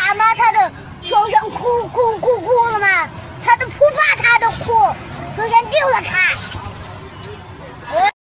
大妈她的首先哭了嘛，她的哭爸他的哭，首先丢了他。